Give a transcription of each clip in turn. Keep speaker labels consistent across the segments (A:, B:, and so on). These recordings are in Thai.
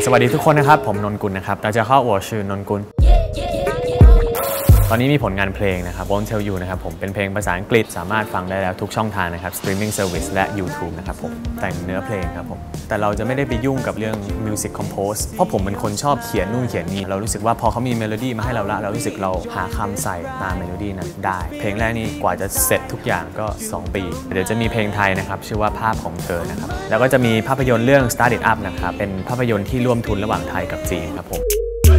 A: สวัสดีทุกคนนะครับผมนนกุลนะครับ大家好我是นนกุลตอนนี้มีผลงานเพลงนะครับ Won't Tell You นะครับผมเป็นเพลงภาษาอังกฤษสามารถฟังได้แล้วทุกช่องทางนะครับ Streaming Service และ YouTube นะครับผมแต่งเนื้อเพลงครับผมแต่เราจะไม่ได้ไปยุ่งกับเรื่อง Music Compose เพราะผมเป็นคนชอบเขียนนู่นเขียนนี่เรารู้สึกว่าพอเขามีเมโลดี้มาให้เราละเรารู้สึกเราหาคำใส่ตามเมโลดี้นั้นได้เพลงแรกนี้กว่าจะเสร็จทุกอย่างก็2 ปีเดี๋ยวจะมีเพลงไทยนะครับชื่อว่าภาพของเธอนะครับแล้วก็จะมีภาพยนตร์เรื่อง Start It Up นะครับเป็นภาพยนตร์ที่ร่วมทุนระหว่างไทยกับจีนครับผม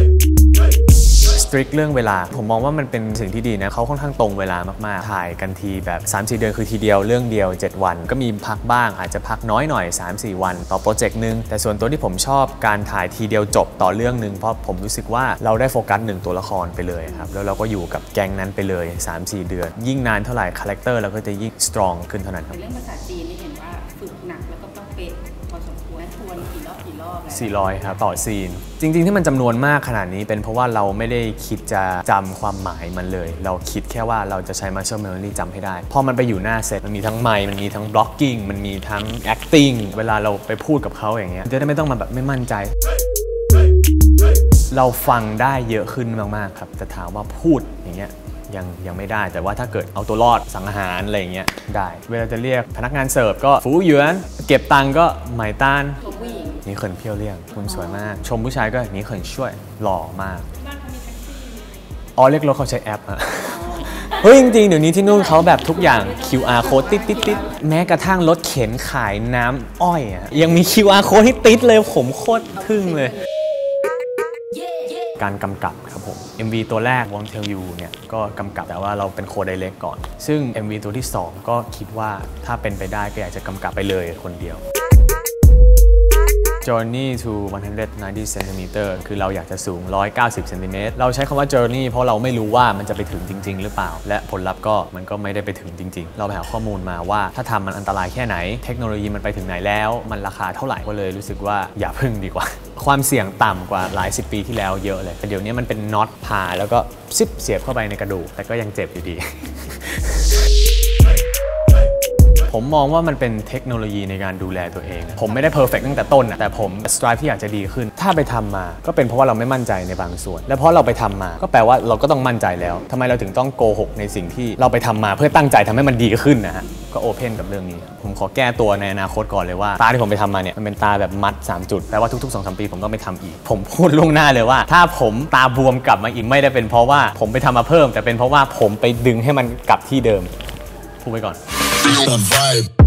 A: เรื่องเวลาผมมองว่ามันเป็นสิ่งที่ดีนะเขาค่อนข้างตรงเวลามากๆถ่ายกันทีแบบ 3-4 เดือนคือทีเดียวเรื่องเดียว7 วันก็มีพักบ้างอาจจะพักน้อยหน่อย 3-4 วันต่อโปรเจกต์นึงแต่ส่วนตัวที่ผมชอบการถ่ายทีเดียวจบต่อเรื่องนึงเพราะผมรู้สึกว่าเราได้โฟกัส1 ตัวละครไปเลยครับแล้วเราก็อยู่กับแก๊งนั้นไปเลย 3-4 เดือนยิ่งนานเท่าไหร่คาแรคเตอร์เราก็จะยิ่งสตรองขึ้นเท่านั้นครับ
B: เรื่องภาษาจีนนี่เห็นว่าฝึกหนักแล้วก็ต้องเป๊ะพอสมควรทวนกี่รอบ
A: 400ครับต่อซีนจริงๆที่มันจำนวนมากขนาดนี้เป็นเพราะว่าเราไม่ได้คิดจะจำความหมายมันเลยเราคิดแค่ว่าเราจะใช้ muscle memory จำให้ได้พอมันไปอยู่หน้าเซตมันมีทั้งไมค์มันมีทั้ง blocking มันมีทั้ง acting เวลาเราไปพูดกับเขาอย่างเงี้ยจะได้ไม่ต้องมาแบบไม่มั่นใจเราฟังได้เยอะขึ้นมากๆครับแต่ถามว่าพูดอย่างเงี้ยยังไม่ได้แต่ว่าถ้าเกิดเอาตัวรอดสั่งอาหารอะไรอย่างเงี้ยได้เวลาจะเรียกพนักงานเสิร์ฟก็ฟูหยวนเก็บตังก็หมายต้านนี่เขินเพี้ยวเลี่ยงคุณสวยมากชมผู้ชายก็นี่เขินช่วยหล่อมากอ๋อเรียกรถเขาใช้แอปอะเฮ้ยจริงๆเดี๋ยวนี้ที่นู่นเขาแบบทุกอย่าง QR code ติดแม้กระทั่งรถเข็นขายน้ำอ้อยอะยังมี QR code ให้ติดเลยผมโคตรทึ่งเลยการกำกับครับผม MV ตัวแรก Won't Tell You เนี่ยก็กำกับแต่ว่าเราเป็นโคไดเรกก่อนซึ่ง MV ตัวที่2ก็คิดว่าถ้าเป็นไปได้ก็อยากจะกำกับไปเลยคนเดียว Journey to 190 cm คือเราอยากจะสูง190 cm เราใช้คำว่า Journey เพราะเราไม่รู้ว่ามันจะไปถึงจริงๆหรือเปล่าและผลลัพธ์ก็มันก็ไม่ได้ไปถึงจริงๆเราไปหาข้อมูลมาว่าถ้าทำมันอันตรายแค่ไหนเทคโนโลยีมันไปถึงไหนแล้วมันราคาเท่าไหร่ก็เลยรู้สึกว่าอย่าพึ่งดีกว่าความเสี่ยงต่ำกว่าหลาย10 ปีที่แล้วเยอะเลยแต่เดี๋ยวนี้มันเป็นน็อตผ่าแล้วก็ซิปเสียบเข้าไปในกระดูกแต่ก็ยังเจ็บอยู่ดี ผมมองว่ามันเป็นเทคโนโลยีในการดูแลตัวเองผมไม่ได้เพอร์เฟกต์ตั้งแต่ต้นแต่ผมสไตรฟ์ที่อยากจะดีขึ้นถ้าไปทำมาก็เป็นเพราะว่าเราไม่มั่นใจในบางส่วนและเพราะเราไปทำมาก็แปลว่าเราก็ต้องมั่นใจแล้วทำไมเราถึงต้องโกหกในสิ่งที่เราไปทำมาเพื่อตั้งใจทำให้มันดีขึ้นนะฮะก็โอเพนกับเรื่องนี้ผมขอแก้ตัวในอนาคตก่อนเลยว่าตาที่ผมไปทำมาเนี่ยมันเป็นตาแบบมัด3 จุดแปลว่าทุกๆ 2-3 ปีผมต้องไปทำอีกผมพูดล่วงหน้าเลยว่าถ้าผมตาบวมกลับมาอีกไม่ได้เป็นเพราะว่าผมไปทำมาเพิ่มแต่เป็นเพราะว่าผมไปดึงให้มันกลับที่เดิมพูดไว้ก่อน